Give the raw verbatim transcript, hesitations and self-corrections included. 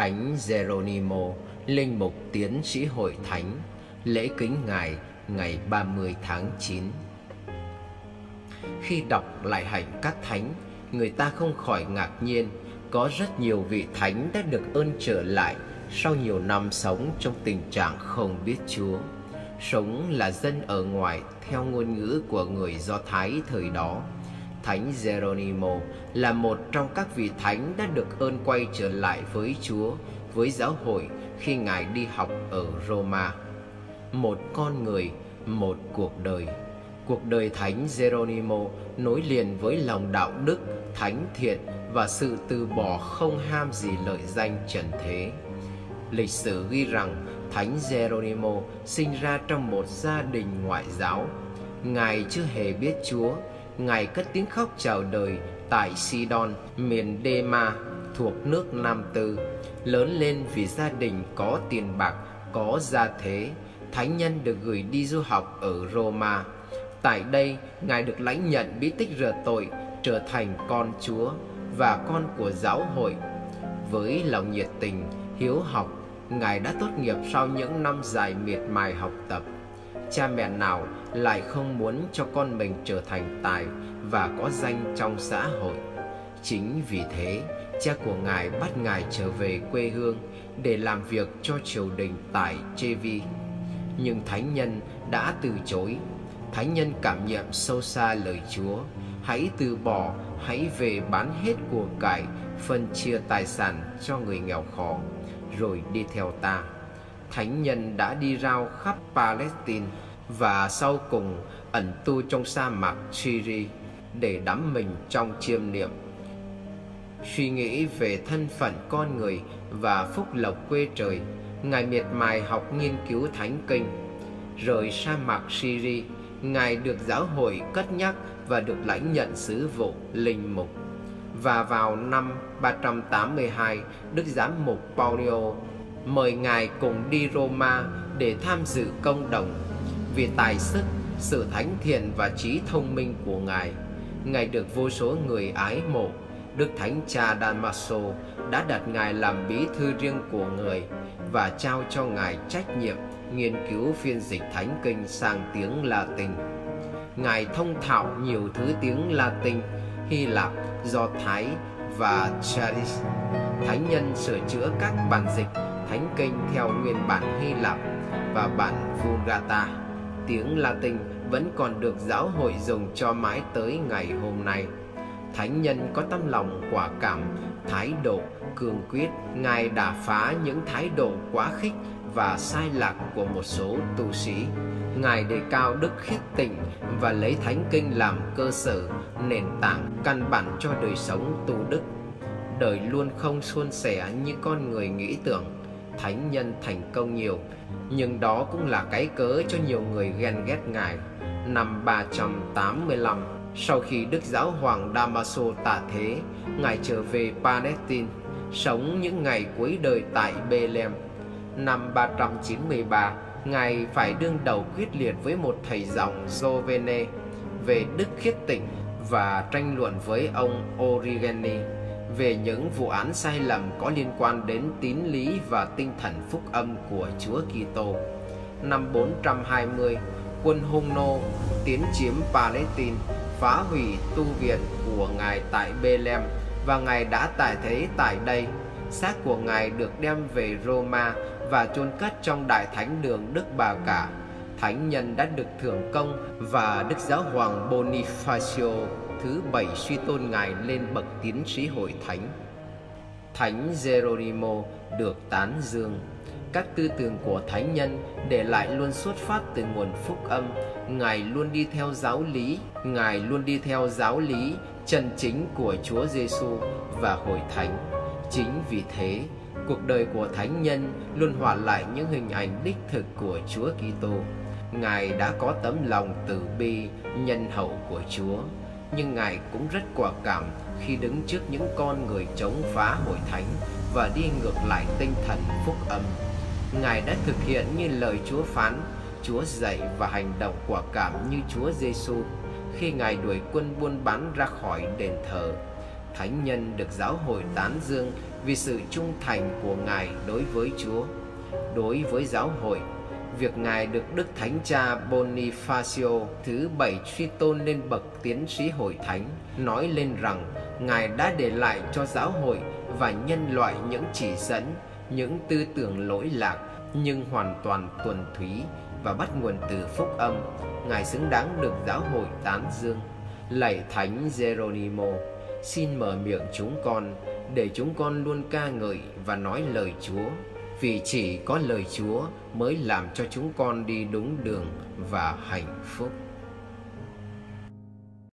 Thánh Geronimo, linh mục tiến sĩ hội thánh, lễ kính ngài ngày ba mươi tháng chín. Khi đọc lại hạnh các thánh, người ta không khỏi ngạc nhiên. Có rất nhiều vị thánh đã được ơn trở lại sau nhiều năm sống trong tình trạng không biết Chúa, sống là dân ở ngoài theo ngôn ngữ của người Do Thái thời đó. Thánh Geronimo là một trong các vị thánh đã được ơn quay trở lại với Chúa, với giáo hội khi ngài đi học ở Roma. Một con người, một cuộc đời. Cuộc đời Thánh Geronimo nối liền với lòng đạo đức, thánh thiện và sự từ bỏ không ham gì lợi danh trần thế. Lịch sử ghi rằng Thánh Geronimo sinh ra trong một gia đình ngoại giáo. Ngài chưa hề biết Chúa. Ngài cất tiếng khóc chào đời tại Sidon, miền Dema, thuộc nước Nam Tư. Lớn lên vì gia đình có tiền bạc, có gia thế, thánh nhân được gửi đi du học ở Roma. Tại đây, Ngài được lãnh nhận bí tích rửa tội, trở thành con Chúa và con của giáo hội. Với lòng nhiệt tình, hiếu học, Ngài đã tốt nghiệp sau những năm dài miệt mài học tập. Cha mẹ nào lại không muốn cho con mình trở thành tài và có danh trong xã hội. Chính vì thế, cha của Ngài bắt Ngài trở về quê hương để làm việc cho triều đình tại Trevi. Nhưng thánh nhân đã từ chối. Thánh nhân cảm nhận sâu xa lời Chúa: hãy từ bỏ, hãy về bán hết của cải, phân chia tài sản cho người nghèo khó, rồi đi theo ta. Thánh nhân đã đi rao khắp Palestine và sau cùng ẩn tu trong sa mạc Syria để đắm mình trong chiêm niệm. Suy nghĩ về thân phận con người và phúc lộc quê trời, Ngài miệt mài học nghiên cứu thánh kinh. Rời sa mạc Syria, Ngài được giáo hội cất nhắc và được lãnh nhận sứ vụ linh mục. Và vào năm ba trăm tám mươi hai, Đức Giám mục Paulio mời Ngài cùng đi Roma để tham dự công đồng. Vì tài sức, sự thánh thiện và trí thông minh của Ngài, Ngài được vô số người ái mộ. Đức Thánh Cha Damaso đã đặt Ngài làm bí thư riêng của người và trao cho Ngài trách nhiệm nghiên cứu phiên dịch thánh kinh sang tiếng Latin. Ngài thông thạo nhiều thứ tiếng Latin, Hy Lạp, Do Thái và Charis. Thánh nhân sửa chữa các bản dịch thánh kinh theo nguyên bản Hy Lạp và bản Vulgata. Tiếng Latin vẫn còn được giáo hội dùng cho mãi tới ngày hôm nay. Thánh nhân có tâm lòng quả cảm, thái độ cương quyết. Ngài đã phá những thái độ quá khích và sai lạc của một số tu sĩ. Ngài đề cao đức khiết tịnh và lấy thánh kinh làm cơ sở, nền tảng căn bản cho đời sống tu đức. Đời luôn không suôn sẻ như con người nghĩ tưởng. Thánh nhân thành công nhiều, nhưng đó cũng là cái cớ cho nhiều người ghen ghét Ngài. Năm ba trăm tám mươi lăm, sau khi Đức Giáo hoàng Damaso tạ thế, Ngài trở về Palestine, sống những ngày cuối đời tại Bethlehem. Năm ba trăm chín mươi ba, Ngài phải đương đầu quyết liệt với một thầy dòng Giovene về đức khiết tịnh và tranh luận với ông Origeni về những vụ án sai lầm có liên quan đến tín lý và tinh thần phúc âm của Chúa Kitô. Năm bốn trăm hai mươi, quân Hung nô tiến chiếm Palestine, phá hủy tu viện của Ngài tại Bethlehem và Ngài đã tại thế tại đây. Xác của Ngài được đem về Roma và chôn cất trong Đại Thánh đường Đức Bà Cả. Thánh nhân đã được thưởng công và Đức Giáo hoàng Bonifacio thứ bảy suy tôn Ngài lên bậc tiến sĩ hội thánh. Thánh Geronimo được tán dương. Các tư tưởng của thánh nhân để lại luôn xuất phát từ nguồn phúc âm. Ngài luôn đi theo giáo lý, Ngài luôn đi theo giáo lý chân chính của Chúa Giêsu và hội thánh. Chính vì thế, cuộc đời của thánh nhân luôn hòa lại những hình ảnh đích thực của Chúa Kitô. Ngài đã có tấm lòng từ bi, nhân hậu của Chúa, nhưng Ngài cũng rất quả cảm khi đứng trước những con người chống phá hội thánh và đi ngược lại tinh thần phúc âm. Ngài đã thực hiện như lời Chúa phán, Chúa dạy và hành động quả cảm như Chúa Giêsu khi Ngài đuổi quân buôn bán ra khỏi đền thờ. Thánh nhân được giáo hội tán dương vì sự trung thành của Ngài đối với Chúa. Đối với giáo hội, việc Ngài được Đức Thánh Cha Bonifacio thứ bảy truy tôn lên bậc tiến sĩ hội thánh nói lên rằng Ngài đã để lại cho giáo hội và nhân loại những chỉ dẫn, những tư tưởng lỗi lạc nhưng hoàn toàn thuần túy và bắt nguồn từ phúc âm. Ngài xứng đáng được giáo hội tán dương. Lạy Thánh Geronimo, xin mở miệng chúng con để chúng con luôn ca ngợi và nói lời Chúa, vì chỉ có lời Chúa mới làm cho chúng con đi đúng đường và hạnh phúc.